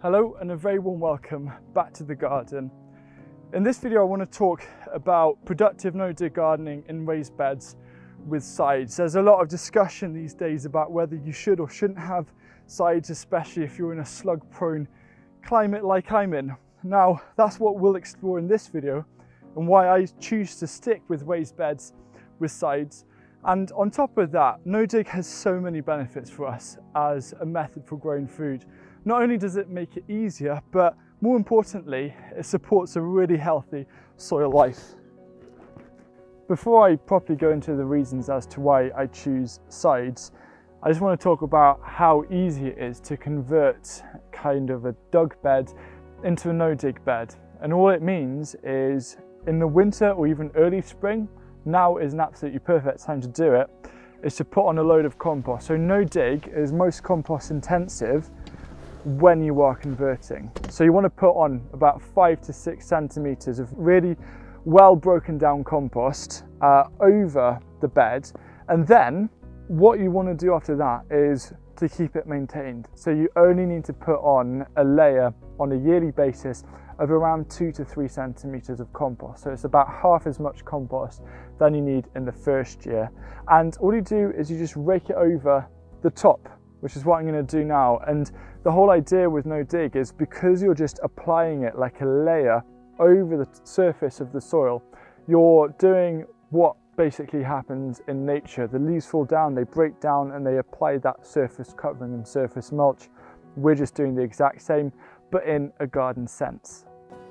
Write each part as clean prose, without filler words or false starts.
Hello and a very warm welcome back to the garden. In this video I want to talk about productive no-dig gardening in raised beds with sides. There's a lot of discussion these days about whether you should or shouldn't have sides, especially if you're in a slug-prone climate like I'm in. Now that's what we'll explore in this video and why I choose to stick with raised beds with sides. And on top of that, no-dig has so many benefits for us as a method for growing food. Not only does it make it easier, but more importantly, it supports a really healthy soil life. Before I properly go into the reasons as to why I choose sides, I just want to talk about how easy it is to convert kind of a dug bed into a no-dig bed. And all it means is in the winter or even early spring, now is an absolutely perfect time to do it, is to put on a load of compost. So no-dig is most compost intensive when you are converting. So you want to put on about 5 to 6 centimeters of really well broken down compost over the bed. And then what you want to do after that is to keep it maintained. So you only need to put on a layer on a yearly basis of around 2 to 3 centimeters of compost. So it's about half as much compost than you need in the first year. And all you do is you just rake it over the top, which is what I'm going to do now. And the whole idea with no-dig is because you're just applying it like a layer over the surface of the soil, you're doing what basically happens in nature. The leaves fall down, they break down, and they apply that surface covering and surface mulch. We're just doing the exact same, but in a garden sense.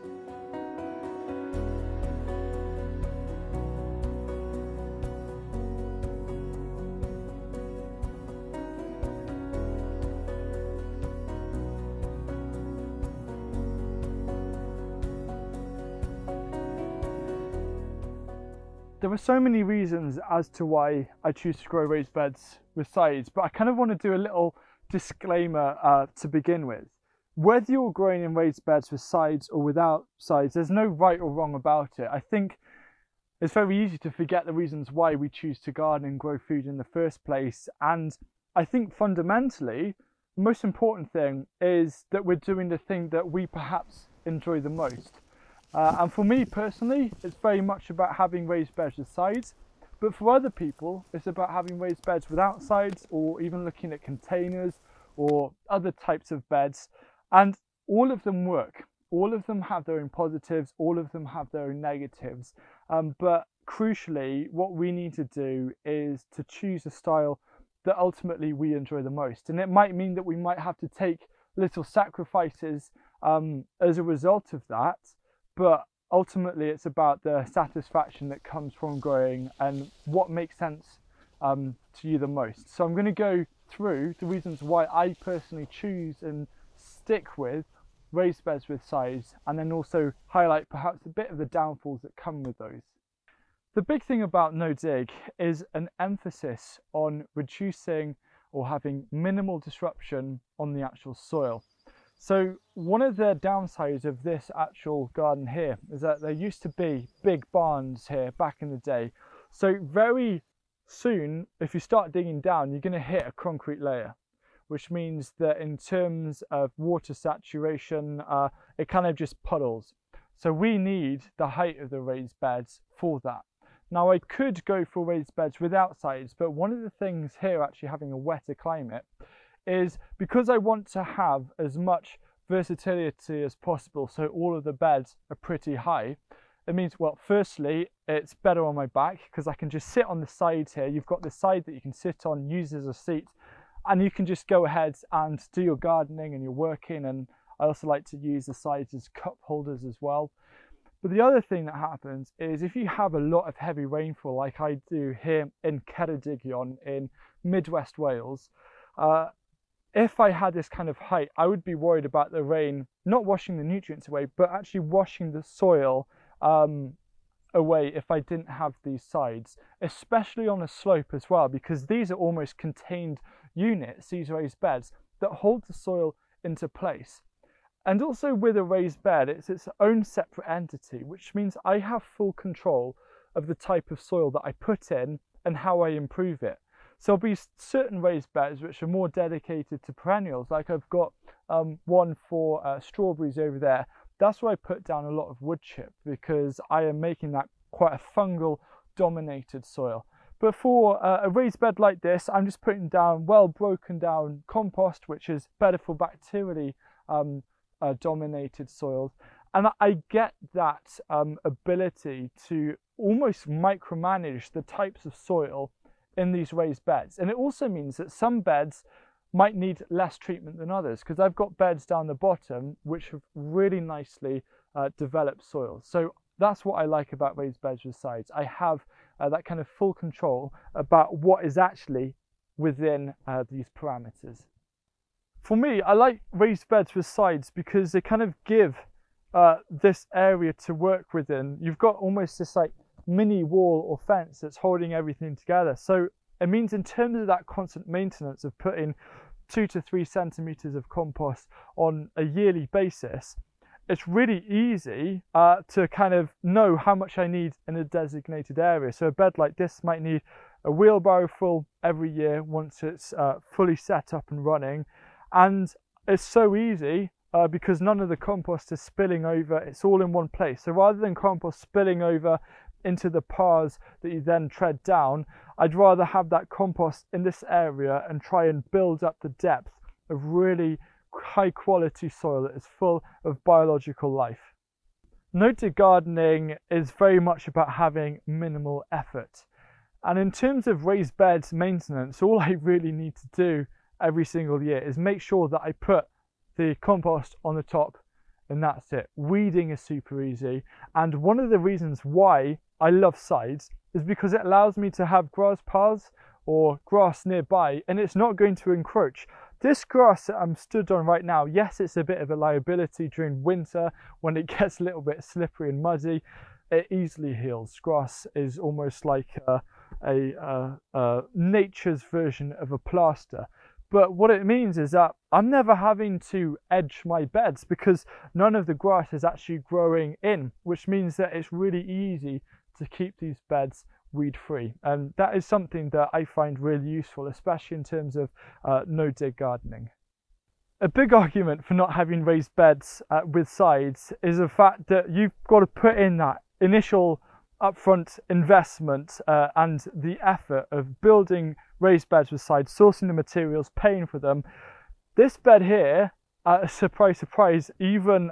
There are so many reasons as to why I choose to grow raised beds with sides, but I kind of want to do a little disclaimer to begin with. Whether you're growing in raised beds with sides or without sides, there's no right or wrong about it. I think it's very easy to forget the reasons why we choose to garden and grow food in the first place. And I think fundamentally, the most important thing is that we're doing the thing that we perhaps enjoy the most. And for me personally, it's very much about having raised beds with sides, but for other people, it's about having raised beds without sides, or even looking at containers or other types of beds. And all of them work. All of them have their own positives, all of them have their own negatives. But crucially, what we need to do is to choose a style that ultimately we enjoy the most. And it might mean that we might have to take little sacrifices as a result of that. But ultimately, it's about the satisfaction that comes from growing and what makes sense to you the most. So I'm going to go through the reasons why I personally choose and stick with raised beds with sides, and then also highlight perhaps a bit of the downfalls that come with those. The big thing about no-dig is an emphasis on reducing or having minimal disruption on the actual soil. So one of the downsides of this actual garden here is that there used to be big barns here back in the day. So very soon, if you start digging down, you're going to hit a concrete layer, which means that in terms of water saturation, it kind of just puddles. So we need the height of the raised beds for that. Now I could go for raised beds without sides, but one of the things here actually having a wetter climate is because I want to have as much versatility as possible, so all of the beds are pretty high. It means, well, firstly, it's better on my back because I can just sit on the side here. You've got the side that you can sit on, use as a seat, and you can just go ahead and do your gardening and your working. And I also like to use the sides as cup holders as well. But the other thing that happens is if you have a lot of heavy rainfall like I do here in Ceredigion in Midwest Wales, if I had this kind of height, I would be worried about the rain not washing the nutrients away, but actually washing the soil away if I didn't have these sides, especially on a slope as well, because these are almost contained units, these raised beds, that hold the soil into place. And also with a raised bed, it's its own separate entity, which means I have full control of the type of soil that I put in and how I improve it. So there'll be certain raised beds which are more dedicated to perennials, like I've got one for strawberries over there. That's where I put down a lot of wood chip because I am making that quite a fungal dominated soil. But for a raised bed like this, I'm just putting down well broken down compost, which is better for bacterially dominated soils. And I get that ability to almost micromanage the types of soil in these raised beds. And it also means that some beds might need less treatment than others, because I've got beds down the bottom which have really nicely developed soils. So that's what I like about raised beds with sides. I have that kind of full control about what is actually within these parameters. For me, I like raised beds with sides because they kind of give this area to work within. You've got almost this like mini wall or fence that's holding everything together. So it means in terms of that constant maintenance of putting 2 to 3 centimeters of compost on a yearly basis, it's really easy to kind of know how much I need in a designated area. So a bed like this might need a wheelbarrow full every year once it's fully set up and running. And it's so easy because none of the compost is spilling over, it's all in one place. So rather than compost spilling over into the paths that you then tread down, I'd rather have that compost in this area and try and build up the depth of really high quality soil that is full of biological life. No-dig gardening is very much about having minimal effort. And in terms of raised beds maintenance, all I really need to do every single year is make sure that I put the compost on the top, and that's it. Weeding is super easy. And one of the reasons why I love sides is because it allows me to have grass paths or grass nearby, and it's not going to encroach. This grass that I'm stood on right now, yes, it's a bit of a liability during winter when it gets a little bit slippery and muddy. It easily heals. Grass is almost like nature's version of a plaster. But what it means is that I'm never having to edge my beds because none of the grass is actually growing in, which means that it's really easy to keep these beds weed free. And that is something that I find really useful, especially in terms of no-dig gardening. A big argument for not having raised beds with sides is the fact that you've got to put in that initial upfront investment and the effort of building raised beds with sides, sourcing the materials, paying for them. This bed here, surprise, surprise, even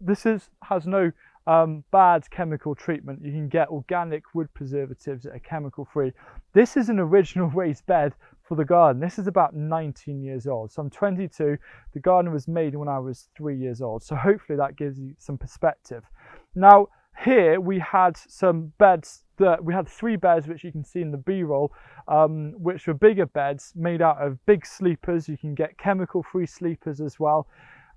has no bad chemical treatment. You can get organic wood preservatives that are chemical free. This is an original raised bed for the garden. This is about 19 years old. So I'm 22. The garden was made when I was 3 years old. So hopefully that gives you some perspective. Now, here we had some beds we had 3 beds, which you can see in the B-roll, which were bigger beds made out of big sleepers. You can get chemical-free sleepers as well.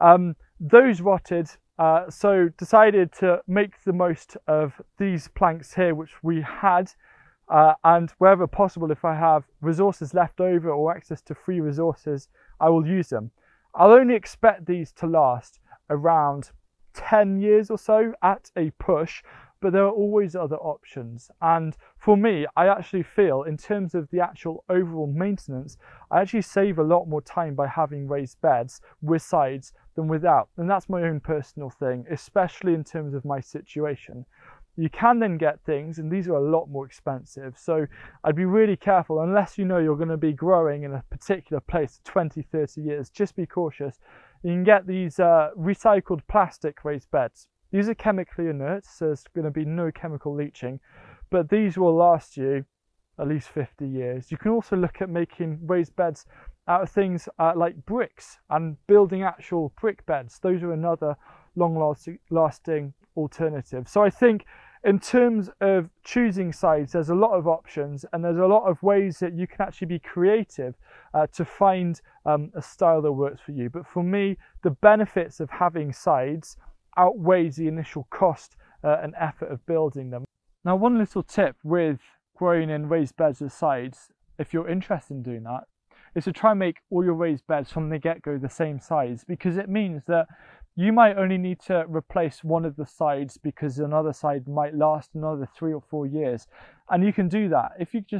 Those rotted, so decided to make the most of these planks here, which we had, and wherever possible, if I have resources left over or access to free resources, I will use them. I'll only expect these to last around 10 years or so at a push, but there are always other options. And for me, I actually feel in terms of the actual overall maintenance, I actually save a lot more time by having raised beds with sides than without. And that's my own personal thing, especially in terms of my situation. You can then get things, and these are a lot more expensive. So I'd be really careful, unless you know you're going to be growing in a particular place 20, 30 years, just be cautious. You can get these recycled plastic raised beds. These are chemically inert, so there's going to be no chemical leaching, but these will last you at least 50 years. You can also look at making raised beds out of things like bricks and building actual brick beds. Those are another long-lasting alternative. So I think in terms of choosing sides, there's a lot of options, and there's a lot of ways that you can actually be creative to find a style that works for you. But for me, the benefits of having sides outweighs the initial cost and effort of building them. Now, one little tip with growing in raised beds with sides, if you're interested in doing that, is to try and make all your raised beds from the get-go the same size, because it means that you might only need to replace one of the sides because another side might last another 3 or 4 years. And you can do that if you just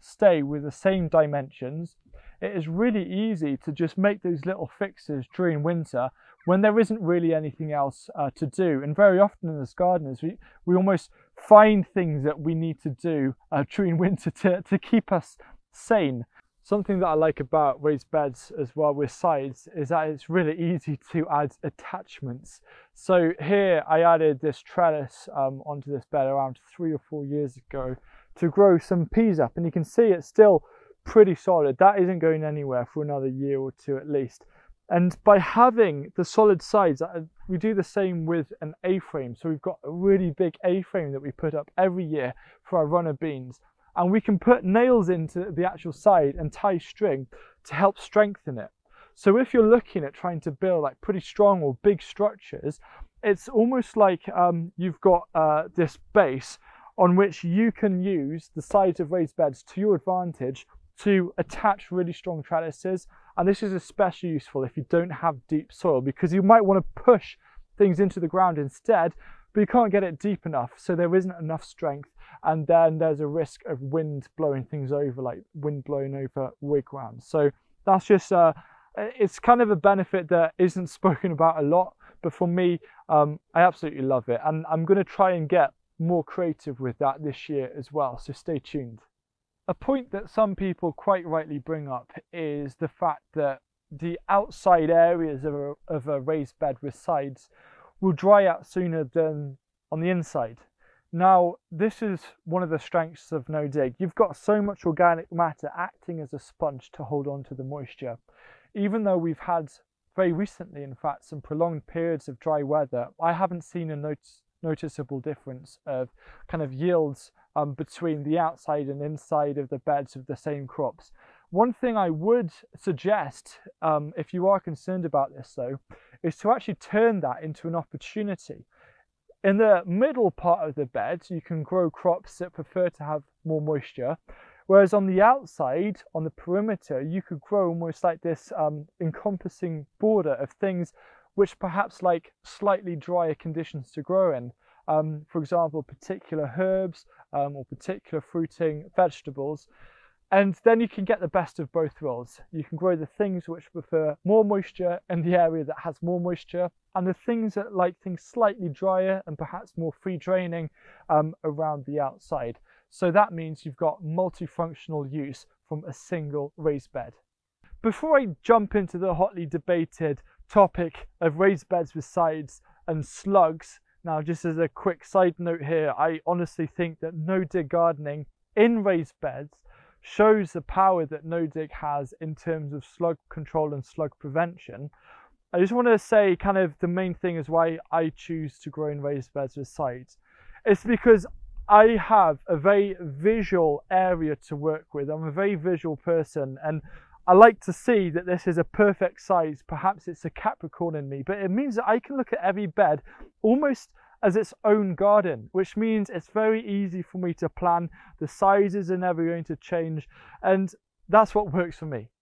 stay with the same dimensions, it is really easy to just make those little fixes during winter when there isn't really anything else to do. And very often as gardeners, we almost find things that we need to do during winter to keep us sane. Something that I like about raised beds as well with sides is that it's really easy to add attachments. So here I added this trellis onto this bed around 3 or 4 years ago to grow some peas up, and you can see it's still pretty solid. That isn't going anywhere for another year or two at least. And by having the solid sides, we do the same with an A-frame. So we've got a really big A-frame that we put up every year for our runner beans. And we can put nails into the actual side and tie string to help strengthen it. So if you're looking at trying to build like pretty strong or big structures, it's almost like you've got this base on which you can use the sides of raised beds to your advantage to attach really strong trellises. And this is especially useful if you don't have deep soil, because you might want to push things into the ground instead, but you can't get it deep enough, so there isn't enough strength, and then there's a risk of wind blowing things over, like wind blowing over wigwams. So that's just it's kind of a benefit that isn't spoken about a lot, but for me, I absolutely love it, and I'm going to try and get more creative with that this year as well, so stay tuned. A point that some people quite rightly bring up is the fact that the outside areas of a raised bed with sides will dry out sooner than on the inside. Now, this is one of the strengths of no dig. You've got so much organic matter acting as a sponge to hold on to the moisture. Even though we've had very recently, in fact, some prolonged periods of dry weather, I haven't seen a noticeable difference of kind of yields between the outside and inside of the beds of the same crops. One thing I would suggest, if you are concerned about this though, is to actually turn that into an opportunity. In the middle part of the bed, you can grow crops that prefer to have more moisture, whereas on the outside, on the perimeter, you could grow almost like this encompassing border of things which perhaps like slightly drier conditions to grow in. For example, particular herbs or particular fruiting vegetables. And then you can get the best of both worlds. You can grow the things which prefer more moisture in the area that has more moisture, and the things that like things slightly drier and perhaps more free draining around the outside. So that means you've got multifunctional use from a single raised bed. Before I jump into the hotly debated topic of raised beds with sides and slugs, now just as a quick side note here, I honestly think that no-dig gardening in raised beds shows the power that no-dig has in terms of slug control and slug prevention. I just want to say kind of the main thing is why I choose to grow in raised beds with sides. It's because I have a very visual area to work with. I'm a very visual person, and I like to see that this is a perfect size. Perhaps it's a Capricorn in me, but it means that I can look at every bed almost as its own garden, which means it's very easy for me to plan. The sizes are never going to change, and that's what works for me.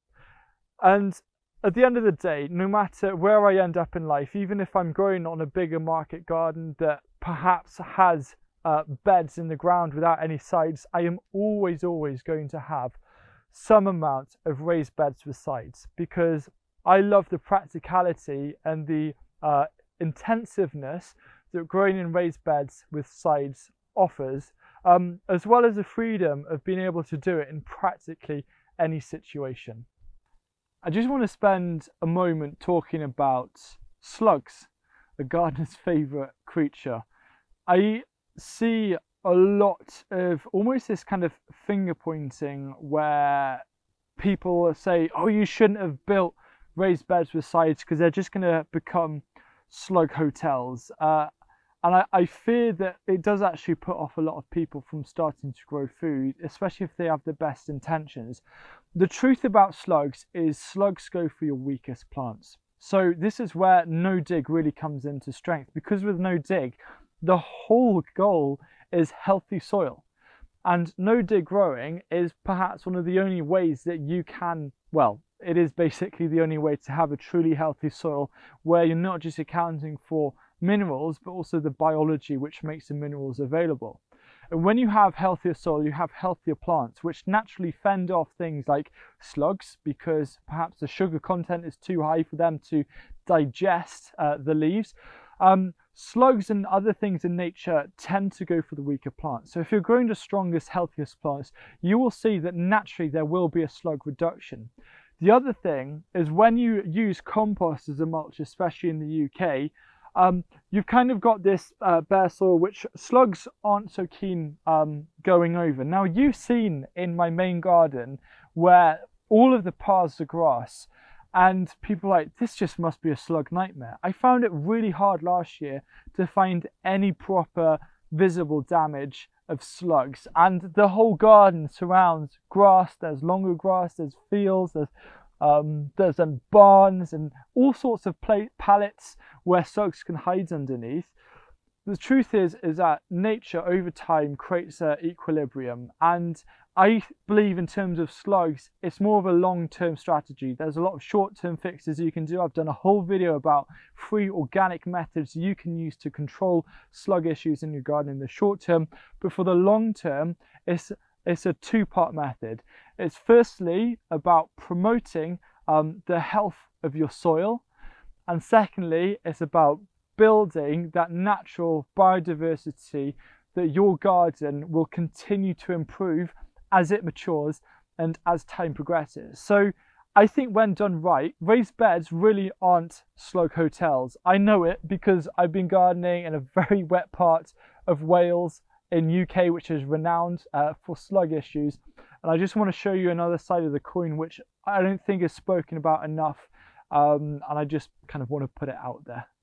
And at the end of the day, no matter where I end up in life, even if I'm growing on a bigger market garden that perhaps has beds in the ground without any sides, I am always going to have some amount of raised beds with sides, because I love the practicality and the intensiveness that growing in raised beds with sides offers, as well as the freedom of being able to do it in practically any situation. I just want to spend a moment talking about slugs, the gardener's favourite creature. I see a lot of almost this kind of finger pointing where people say, oh, you shouldn't have built raised beds with sides because they're just going to become slug hotels. And I fear that it does actually put off a lot of people from starting to grow food, especially if they have the best intentions. The truth about slugs is slugs go for your weakest plants. So this is where no dig really comes into strength, because with no dig, the whole goal is healthy soil. And no dig growing is perhaps one of the only ways that you can, well, it is basically the only way to have a truly healthy soil where you're not just accounting for minerals, but also the biology which makes the minerals available. And when you have healthier soil, you have healthier plants, which naturally fend off things like slugs, because perhaps the sugar content is too high for them to digest the leaves. Slugs and other things in nature tend to go for the weaker plants. So if you're growing the strongest, healthiest plants, you will see that naturally there will be a slug reduction. The other thing is when you use compost as a mulch, especially in the UK, you've kind of got this bare soil which slugs aren't so keen going over. Now, you've seen in my main garden where all of the paths are grass, and people are like, this just must be a slug nightmare. I found it really hard last year to find any proper visible damage of slugs, and the whole garden surrounds grass. There's longer grass, there's fields, there's barns and all sorts of pallets where slugs can hide underneath. The truth is that nature over time creates an equilibrium, and I believe in terms of slugs, it's more of a long-term strategy. There's a lot of short-term fixes you can do. I've done a whole video about 3 organic methods you can use to control slug issues in your garden in the short term, but for the long term, it's a 2-part method. It's firstly about promoting the health of your soil, and secondly, it's about building that natural biodiversity that your garden will continue to improve as it matures and as time progresses. So I think when done right, raised beds really aren't slug hotels. I know it because I've been gardening in a very wet part of Wales in UK, which is renowned for slug issues. And I just want to show you another side of the coin, which I don't think is spoken about enough. And I just kind of want to put it out there.